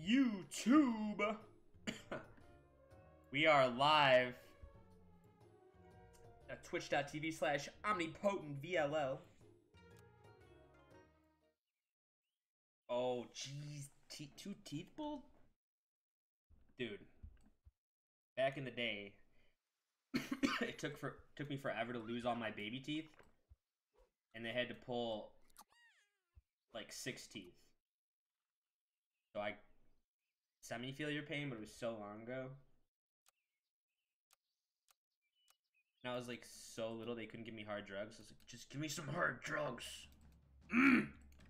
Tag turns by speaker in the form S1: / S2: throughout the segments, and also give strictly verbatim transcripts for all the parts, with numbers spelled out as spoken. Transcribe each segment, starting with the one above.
S1: YouTube. We are live at twitch.tv slash omnipotentvll. Oh, jeez. Te two teeth pulled? Dude. Back in the day, it took for took me forever to lose all my baby teeth. And they had to pull like six teeth. So I semi-feel your pain, but it was so long ago. And I was like so little they couldn't give me hard drugs. I was like, just give me some hard drugs. Mm.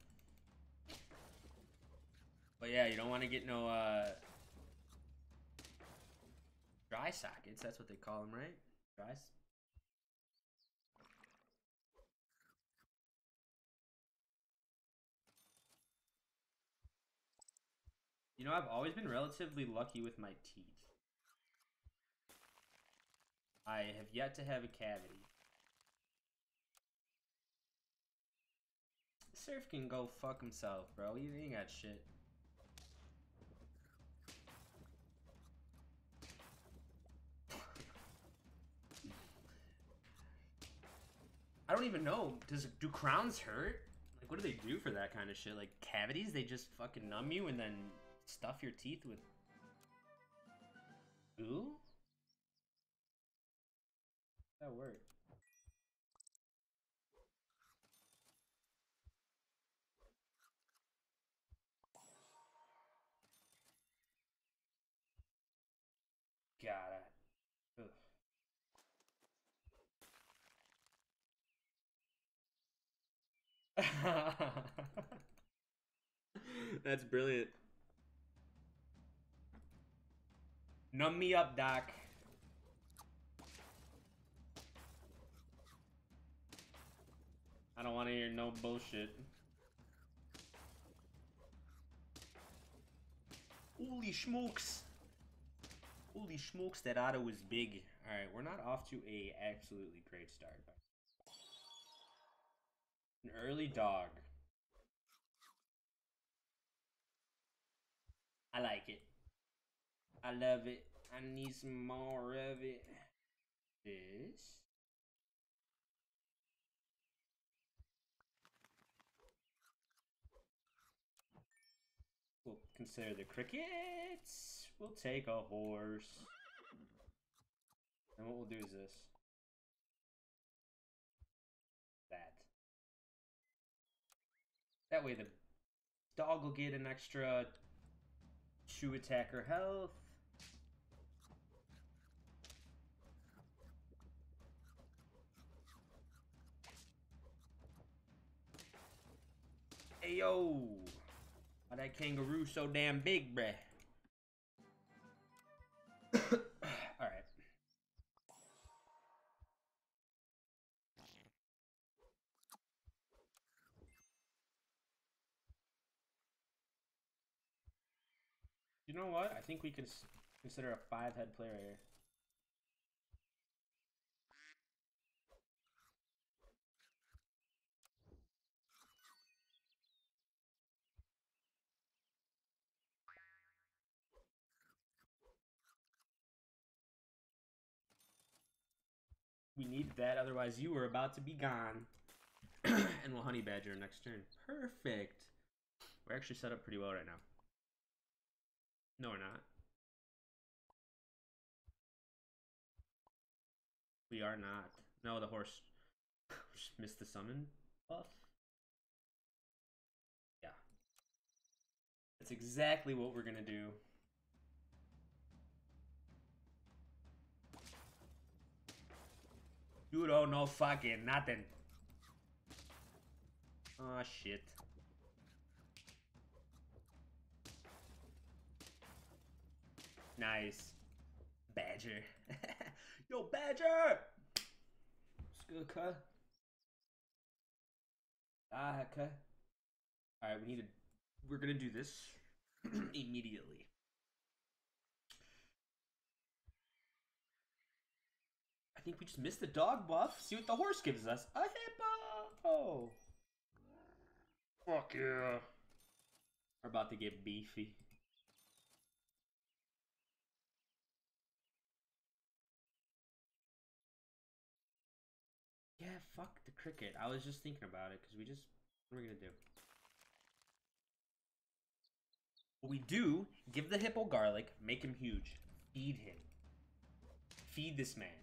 S1: But yeah, you don't want to get no uh, dry sockets. That's what they call them, right? Dry. You know, I've always been relatively lucky with my teeth. I have yet to have a cavity. Surf can go fuck himself, bro. He ain't got shit. I don't even know. Does do crowns hurt? Like, what do they do for that kind of shit? Like cavities? They just fucking numb you and then stuff your teeth with goo? How does that work? God, I... That's brilliant. Numb me up, Doc. I don't want to hear no bullshit. Holy smokes. Holy smokes, that auto was big. Alright, we're not off to a absolutely great start. An early dog. I like it. I love it. I need some more of it. This. We'll consider the crickets. We'll take a horse. And what we'll do is this. That. That way the dog will get an extra two attacker health. Hey yo! Why that kangaroo so damn big, bruh? Alright. You know what? I think we could consider a five-head player here. We need that, otherwise you were about to be gone. And we'll honey badger next turn. Perfect. We're actually set up pretty well right now. No, we're not. We are not. No, the horse just missed the summon buff. Yeah. That's exactly what we're gonna do. You don't know fucking nothing. Oh shit. Nice. Badger. Yo, Badger! Skooka. Ah, okay. Alright, we need to... We're gonna do this immediately. I think we just missed the dog buff. See what the horse gives us. A hippo! Fuck yeah. We're about to get beefy. fuck the cricket. I was just thinking about it because we just. What are we gonna do? What we do, give the hippo garlic, make him huge. Feed him. Feed this man.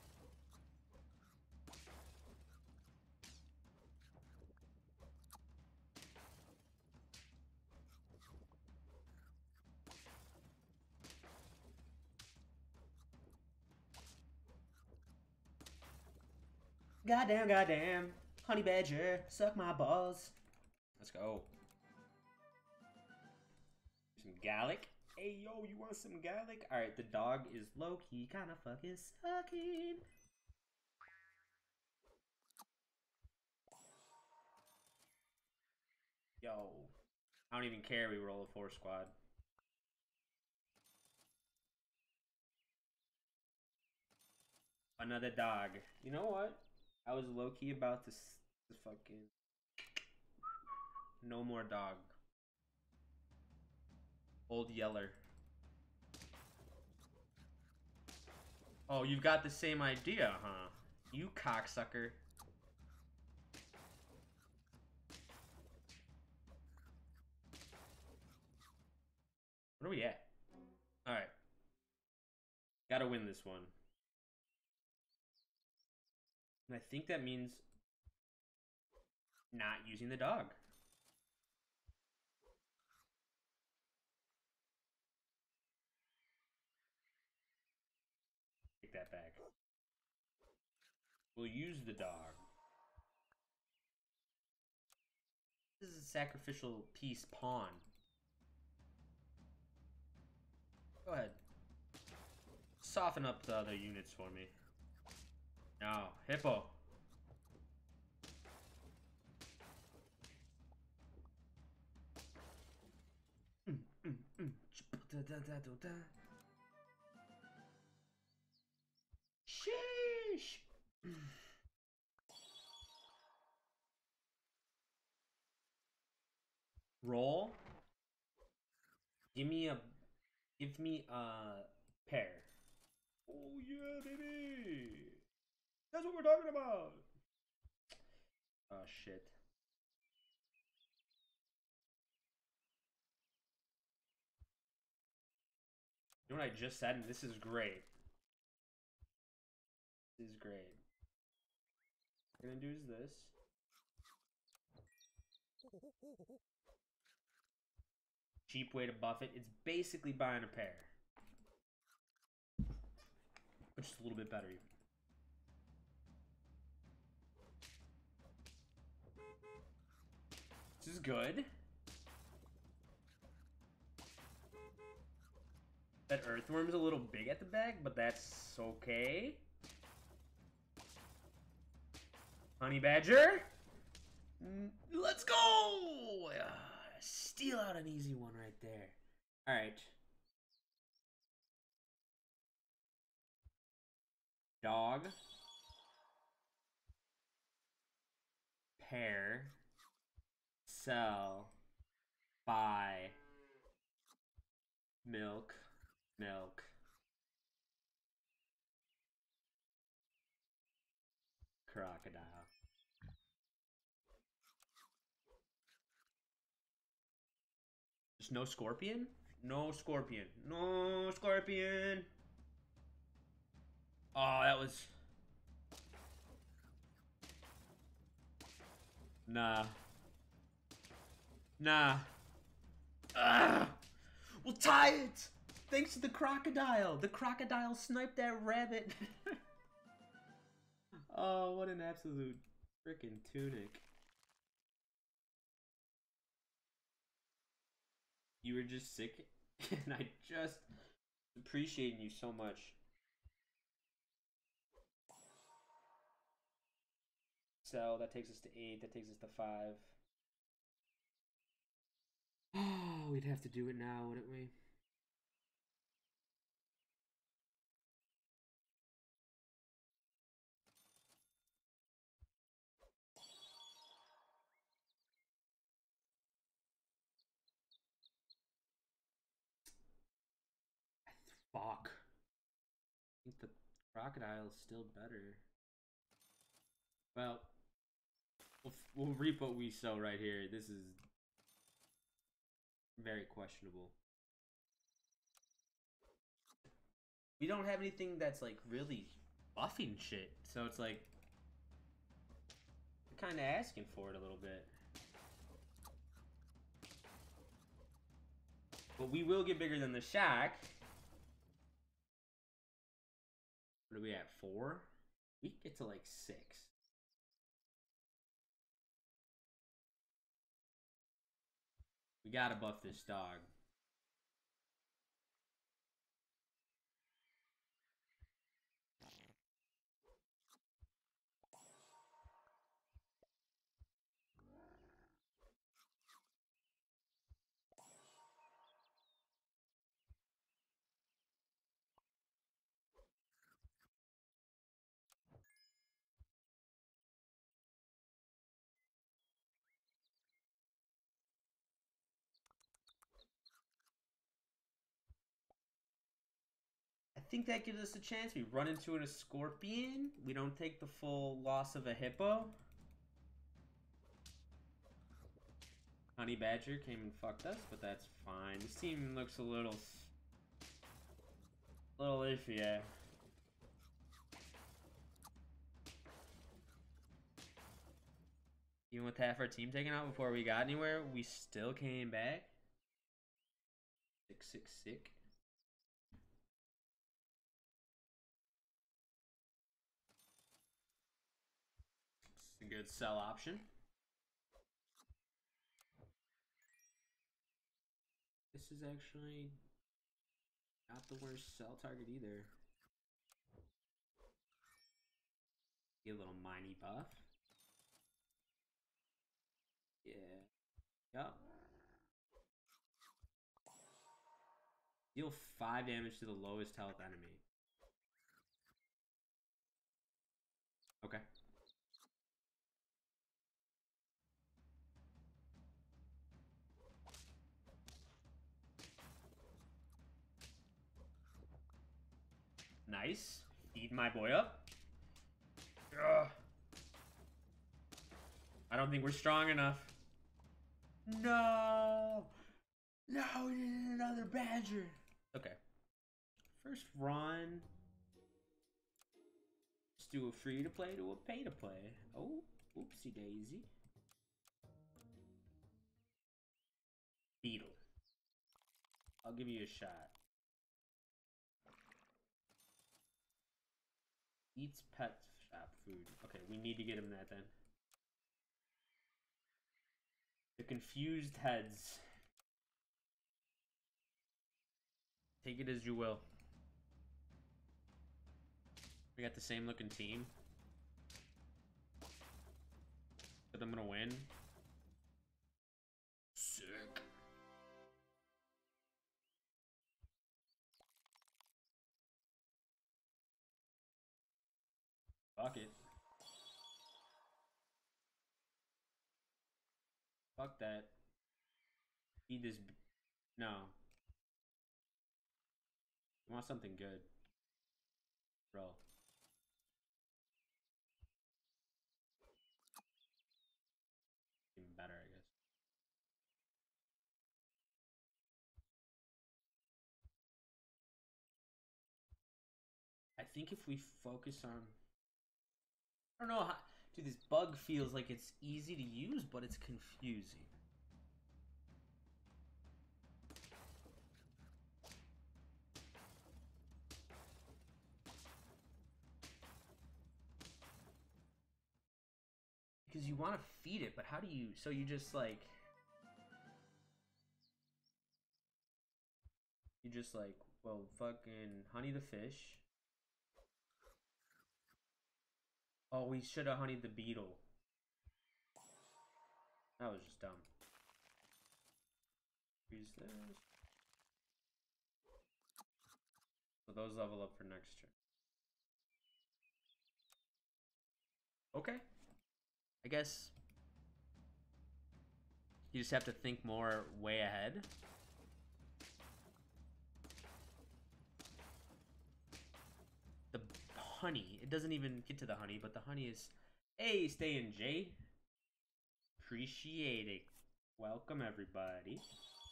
S1: Goddamn, goddamn. Honey badger, suck my balls. Let's go. Some garlic. Hey, yo, you want some garlic? Alright, the dog is low-key kind of fucking sucking. Yo. I don't even care we roll a four squad. Another dog. You know what? I was low-key about to, to fucking... No more dog. Old Yeller. Oh, you've got the same idea, huh? You cocksucker. Where are we at? Alright. Gotta win this one. And I think that means not using the dog. Take that back. We'll use the dog. This is a sacrificial piece pawn. Go ahead. Soften up the other units for me. No, hippo. Mm, mm, mm. Da, da, da, da, da. Sheesh. Roll. Give me a. Give me a pair. Oh yeah, baby. That's what we're talking about. Oh shit. You know what I just said? And this is great. This is great. What we're gonna do is this. Cheap way to buff it. It's basically buying a pair. But just a little bit better. This is good. That earthworm's a little big at the back, but that's okay. Honey badger. Let's go! Uh, steal out an easy one right there. Alright. Dog. Pair. Sell. Buy. Milk. Milk. Crocodile. Just no scorpion? No scorpion. No scorpion. Oh, that was... Nah. Nah. Ah! We'll tie it! Thanks to the crocodile. The crocodile sniped that rabbit. Oh, what an absolute freaking tunic. You were just sick, and I just appreciate you so much. So that takes us to eight. That takes us to five. Oh, we'd have to do it now, wouldn't we? Fuck. I think the crocodile is still better. Well, we'll, we'll reap what we sow right here. This is very questionable. We don't have anything that's like really buffing shit, so it's like we're kind of asking for it a little bit. But we will get bigger than the shack. What are we at? Four? We can get to like six. We gotta buff this dog. I think that gives us a chance. We run into a scorpion. We don't take the full loss of a hippo. Honey Badger came and fucked us, but that's fine. This team looks a little... A little iffy, yeah. Even with half our team taken out before we got anywhere, we still came back. Sick, sick, sick. It's a good sell option. This is actually not the worst sell target either. Get a little miney buff. Yeah. Yup. Deal five damage to the lowest health enemy. Okay. Nice. Feed my boy up. Ugh. I don't think we're strong enough. No! No, we need another badger. Okay. First run. Let's do a free to play to a pay to play. Oh, oopsie daisy. Beetle. I'll give you a shot. Eats pet shop food. Okay, we need to get him that then. The confused heads. Take it as you will. We got the same looking team. But I'm gonna win. Sick. Fuck it. Fuck that. Feed this. B no. I want something good. Bro. Even better, I guess. I think if we focus on... I don't know how... Dude, this bug feels like it's easy to use, but it's confusing. Because you want to feed it, but how do you... So you just, like... You just, like, well, fucking honey the fish. Oh, we should have honeyed the beetle. That was just dumb. Use this. So those level up for next turn. Okay. I guess you just have to think more way ahead. The honey, it doesn't even get to the honey, but the honey is, Hey, staying Jay. Appreciate it. Welcome, everybody.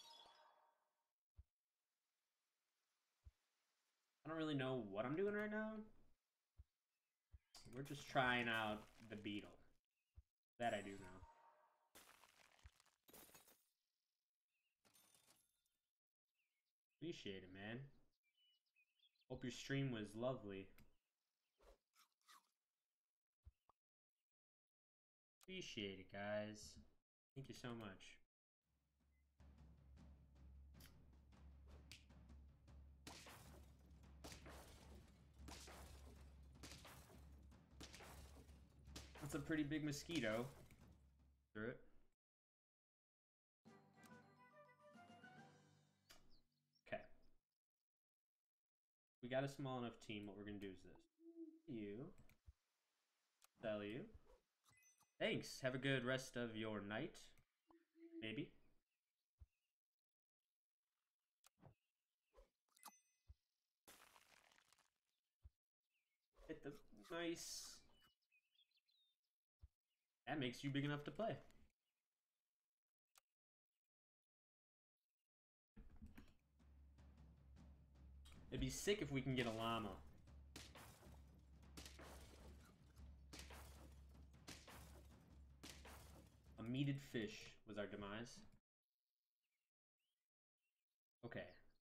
S1: I don't really know what I'm doing right now. We're just trying out the beetle. That I do know. Appreciate it, man. Hope your stream was lovely. Appreciate it, guys. Thank you so much. That's a pretty big mosquito. Through it. Okay. We got a small enough team. What we're gonna do is this. You. Sell you. Thanks. Have a good rest of your night. Maybe. Hit the nice. That makes you big enough to play. It'd be sick if we can get a llama. A meated fish was our demise. Okay.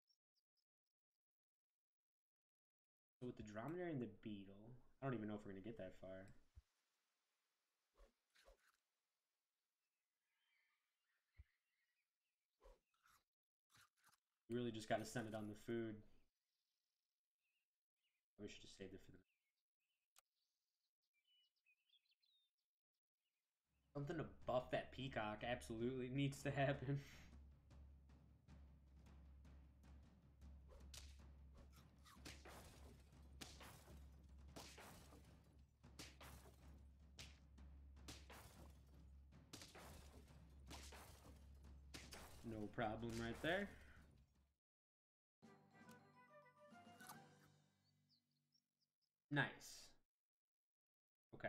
S1: So with the dromedary and the beetle, I don't even know if we're gonna get that far. We really just gotta send it on the food. We should just save it for the something to buff that peacock absolutely needs to happen. No problem right there. Nice. Okay.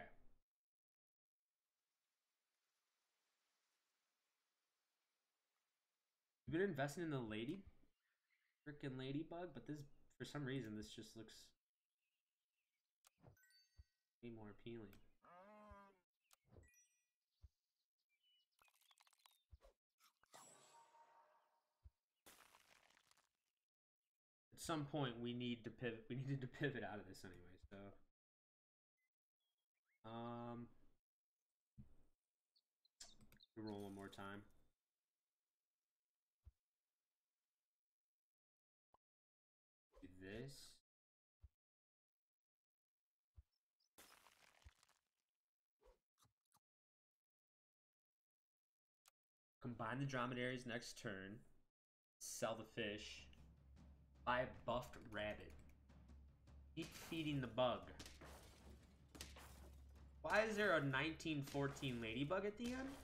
S1: We've been investing in the lady, freaking ladybug, but this, for some reason, this just looks way more appealing. At some point, we need to pivot. We needed to pivot out of this anyway. So, um, roll one more time. Do this. Combine the dromedaries next turn. Sell the fish. Buy a buffed rabbit. Keep feeding the bug. Why is there a nineteen fourteen ladybug at the end?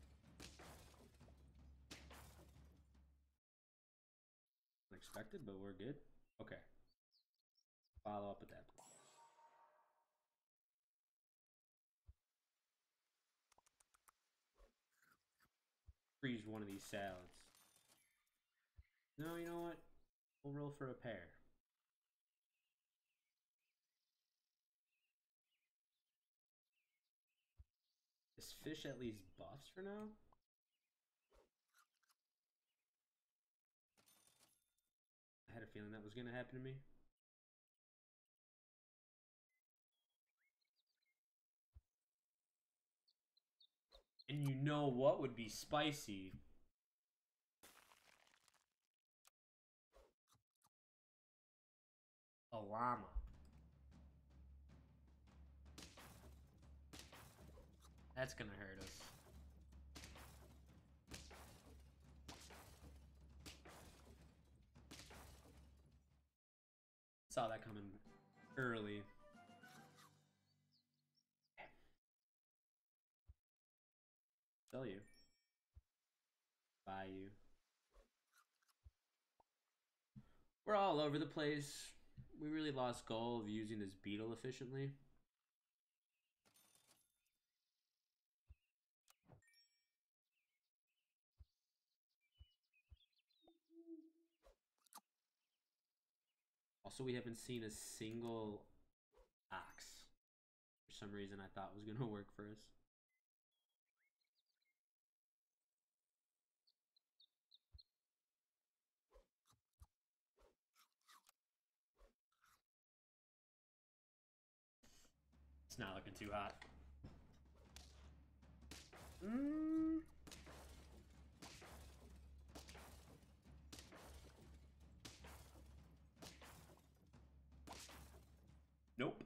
S1: Unexpected, but we're good. Okay. Follow up with that. Freeze one of these salads. No, you know what? We'll roll for a pair. Is fish at least buffs for now? I had a feeling that was going to happen to me. And you know what would be spicy? A llama. That's gonna hurt us. Saw that coming early. Sell you. Buy you. We're all over the place. We really lost goal of using this beetle efficiently. Also, we haven't seen a single ox. For some reason, I thought was going to work for us. It's not looking too hot. Mm. Nope.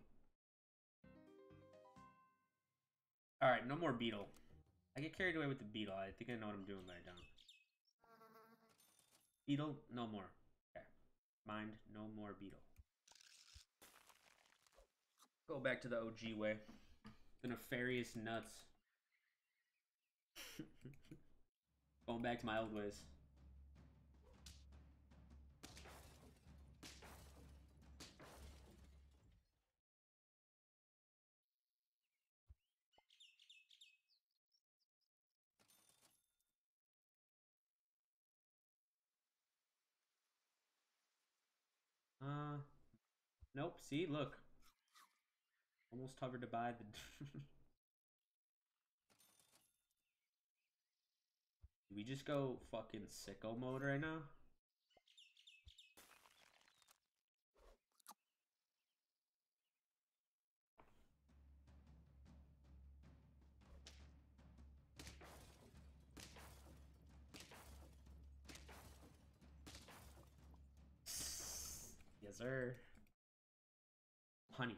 S1: Alright, no more beetle. I get carried away with the beetle. I think I know what I'm doing there, John. Beetle, no more. Okay. Mind, no more beetle. Go back to the O G way. The nefarious nuts. Going back to my old ways. Uh, nope. See, look. Almost hovered to buy the... Did we just go fucking sicko mode right now? Yes, sir. Honey.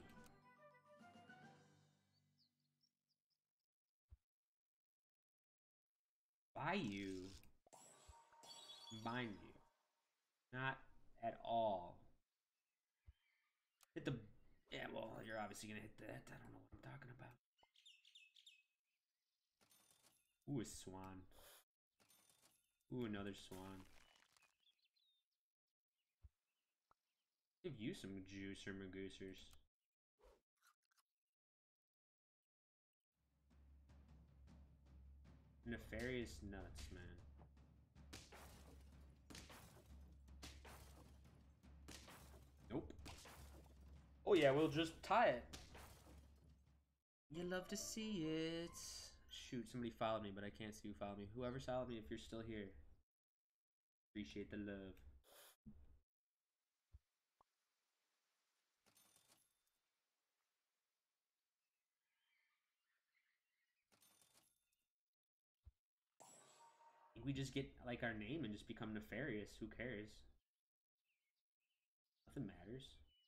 S1: Bayou. Mind you. Not at all. Hit the... Yeah, well, you're obviously gonna hit that. I don't know what I'm talking about. Ooh, a swan. Ooh, another swan. Give you some juice or magoosers. Nefarious nuts, man. Nope. Oh yeah, we'll just tie it. You love to see it. Shoot, somebody followed me, but I can't see who followed me. Whoever followed me, if you're still here. Appreciate the love. We just get like our name and just become nefarious. Who cares? Nothing matters.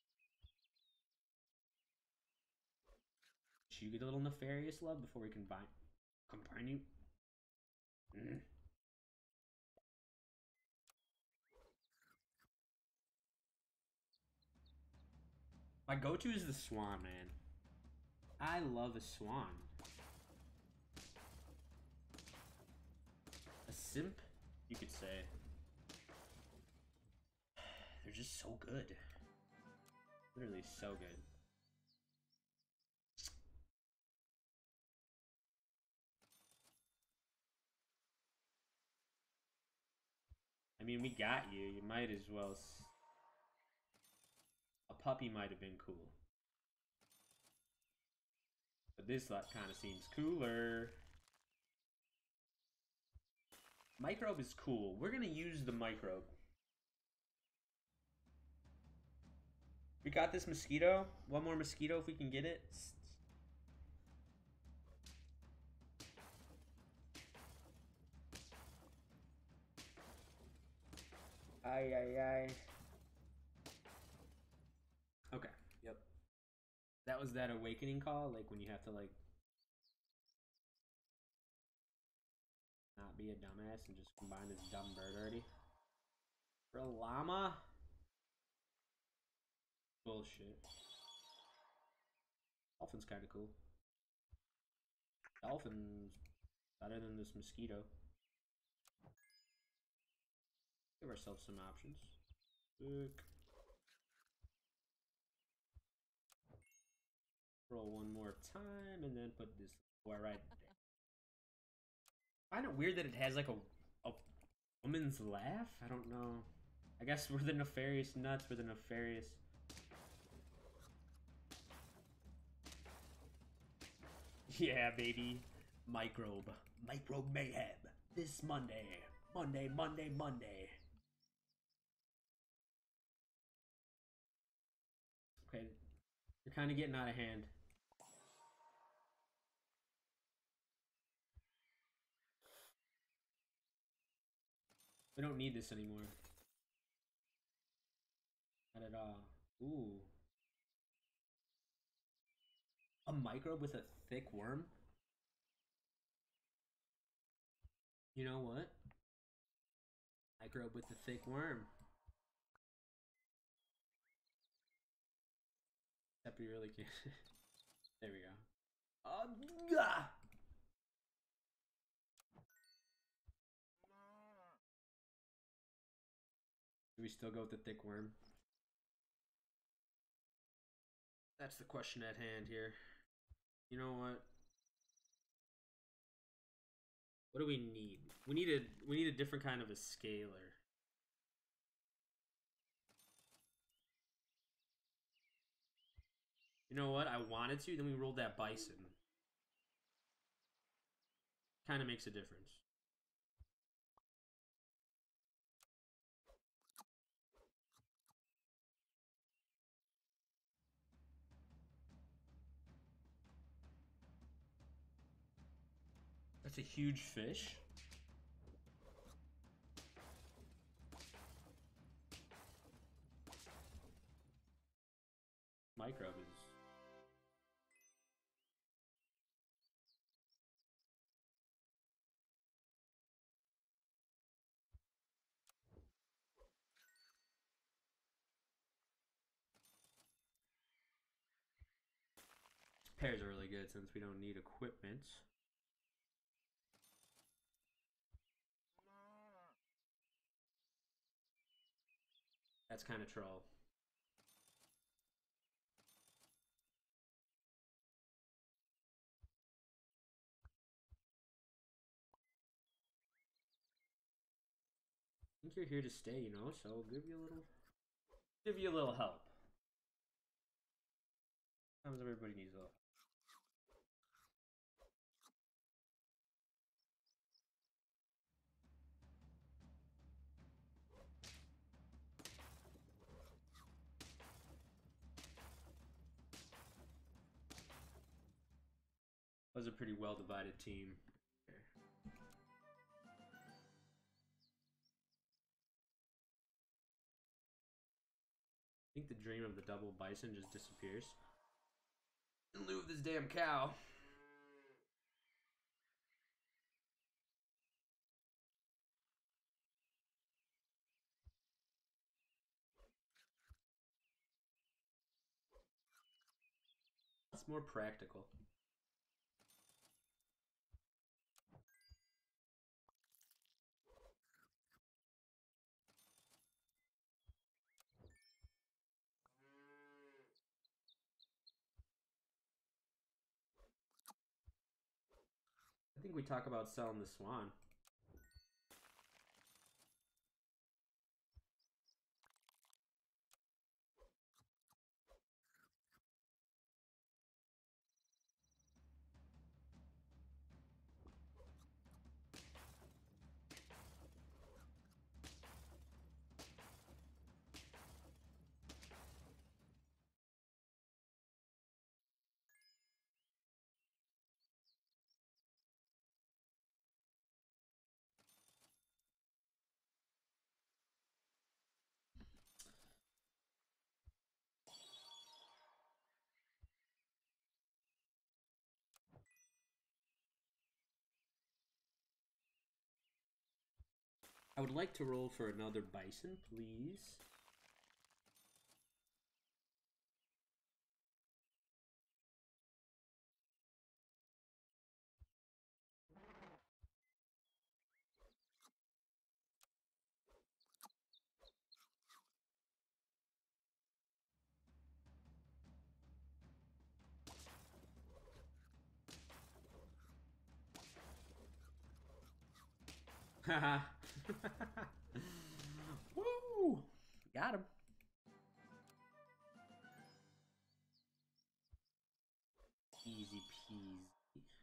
S1: Should you get a little nefarious love before we combine combine you? Mm. My go-to is the swan, man. I love a swan. A simp, you could say. They're just so good. Literally so good. I mean, we got you. You might as well... S a puppy might have been cool. But this kind of seems cooler. Microbe is cool. We're gonna use the microbe. We got this mosquito. One more mosquito if we can get it. Ay, ay, ay. Okay, yep. That was that awakening call, like when you have to like not be a dumbass and just combine this dumb bird already. For a llama? Bullshit. Dolphin's kind of cool. Dolphin's better than this mosquito. Give ourselves some options. Look. Roll one more time and then put this boy right there. I find it weird that it has like a, a woman's laugh. I don't know. I guess we're the nefarious nuts. We're the nefarious. Yeah, baby. Microbe. Microbe mayhem. This Monday. Monday, Monday, Monday. Okay. You're kind of getting out of hand. We don't need this anymore. Not at all. Ooh. A microbe with a thick worm? You know what? Microbe with a thick worm. Except we really can't. There we go. Uh, yeah. Do we still go with the thick worm? That's the question at hand here. You know what? What do we need? We need a we need a different kind of a scaler. You know what? I wanted to, then we rolled that bison. Kind of makes a difference. That's a huge fish. Microbe is... Pears are really good since we don't need equipment. That's kind of troll. I think you're here to stay, you know, so I'll give you a little give you a little help. Sometimes everybody needs a little help. That was a pretty well divided team. I think the dream of the double bison just disappears. In lieu of this damn cow. It's more practical. I think we talk about selling the swan. I would like to roll for another bison, please. Haha. Woo! Got him. Easy peasy.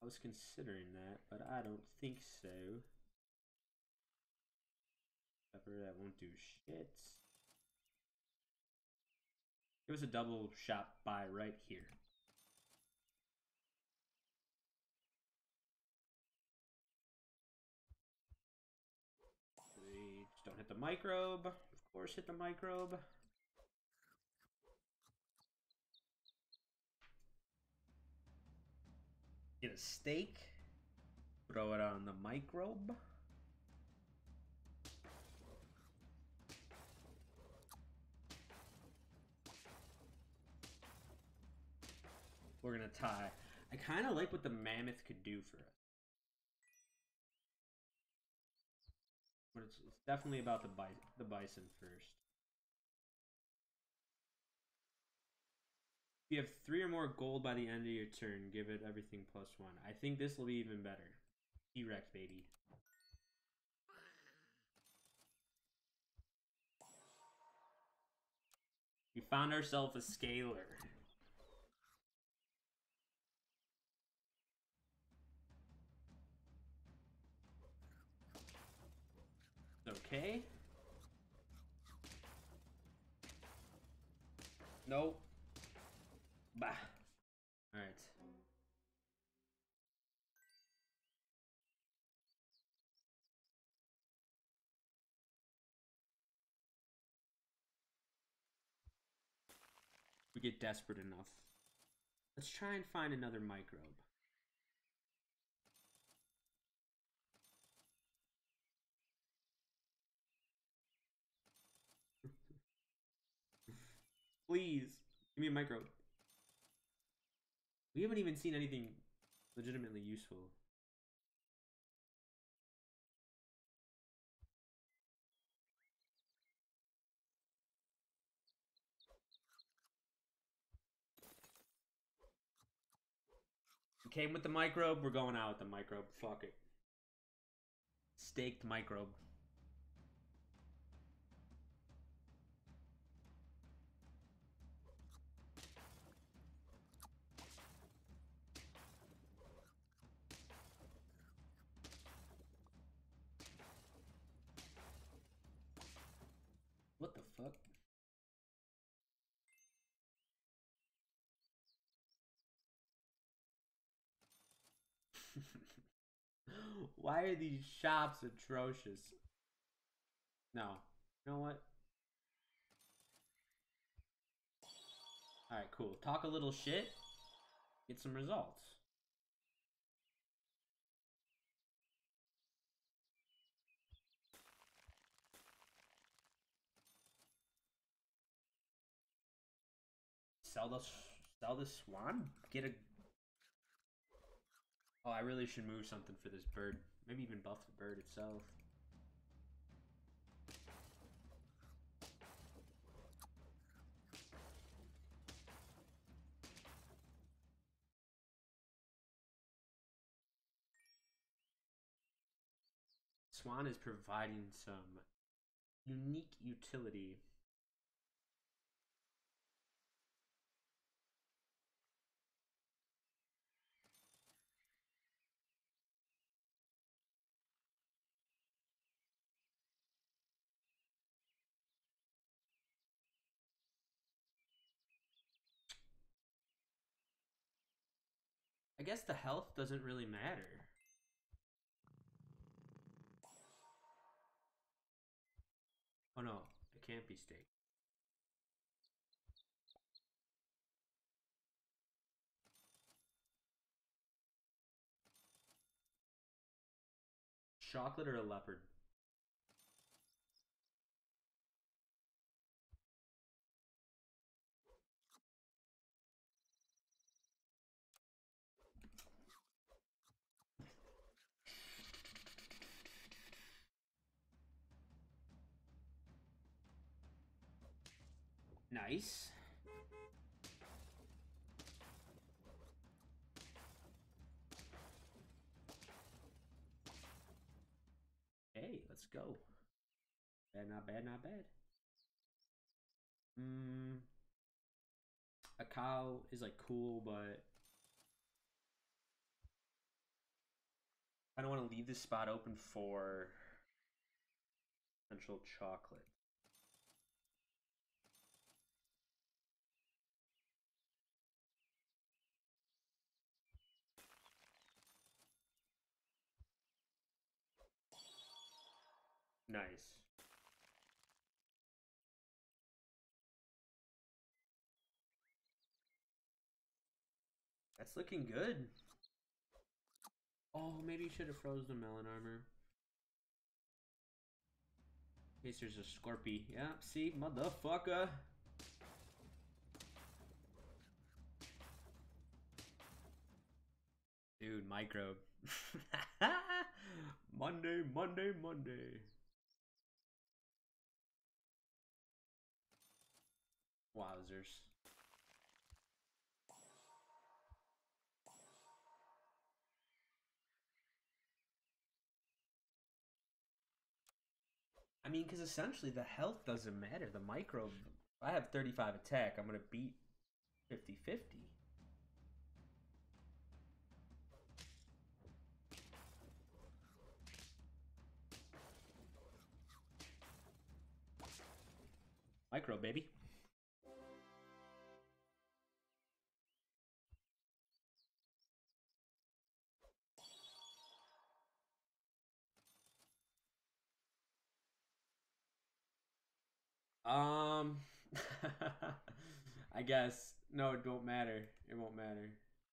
S1: was considering that, but I don't think so. Pepper, that won't do shit. Give us a double shot buy right here. Just don't hit the microbe. Of course, hit the microbe. Get a steak. Throw it on the microbe. We're gonna tie. I kind of like what the mammoth could do for us. But it's, it's definitely about the, bi the bison first. If you have three or more gold by the end of your turn, give it everything plus one. I think this will be even better. T-Rex, baby. We found ourselves a scaler. Okay. Nope. Bah. Alright. We get desperate enough. Let's try and find another microbe. Please, give me a microbe. We haven't even seen anything legitimately useful. We came with the microbe, we're going out with the microbe. Fuck it. Staked microbe. What the fuck? Why are these shops atrocious? No. You know what? Alright, cool. Talk a little shit. Get some results. Sell the sell the swan? Get a Oh, I really should move something for this bird. Maybe even buff the bird itself. Swan is providing some unique utility. I guess the health doesn't really matter. Oh no, it can't be steak. Chocolate or a leopard? Nice. Hey, let's go. Bad, not bad, not bad. Mm, a cow is like cool, but I don't want to leave this spot open for potential chocolate. Nice. That's looking good. Oh, maybe you should have froze the melon armor. In case there's a Scorpy. Yeah, see? Motherfucker. Dude, microbe. Monday, Monday, Monday. Wowzers. I mean, because essentially the health doesn't matter. The microbe, if I have thirty-five attack, I'm going to beat fifty fifty. Micro, baby. Um, I guess. No, it won't matter. It won't matter.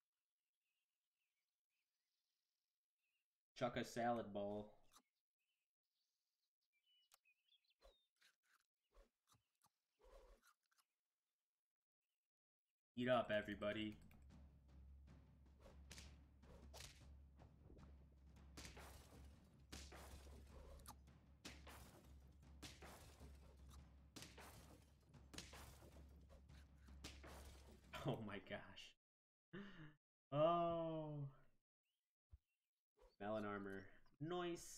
S1: Chuck a salad bowl. Eat up, everybody. Oh my gosh. Oh. Melon armor. Nice.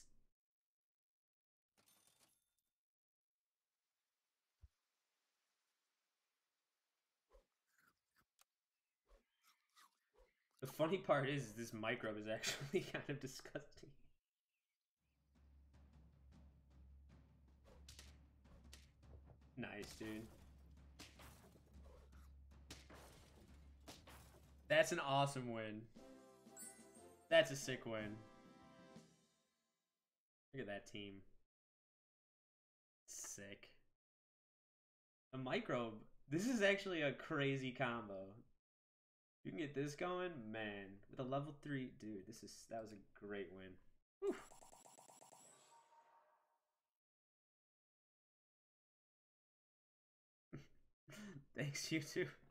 S1: The funny part is this microbe is actually kind of disgusting. Nice, dude. That's an awesome win. That's a sick win. Look at that team. Sick. A microbe. This is actually a crazy combo. You can get this going, man. With a level three, dude. This is that was a great win. Whew. Thanks, you too.